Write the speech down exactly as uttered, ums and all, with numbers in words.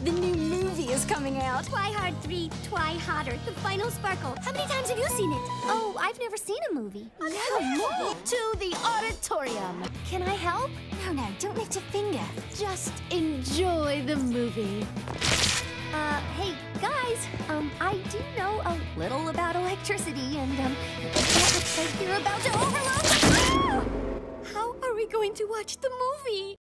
The new movie is coming out. Try Hard three, Try Harder, The Final Sparkle. How many times have you seen it? Oh, I've never seen a movie. Come on. To the auditorium. Can I help? No, no, don't lift a finger. Just enjoy the movie. Uh, hey, guys, um, I do know a little about electricity, and, um, it looks like you're about to overload. How are we going to watch the movie?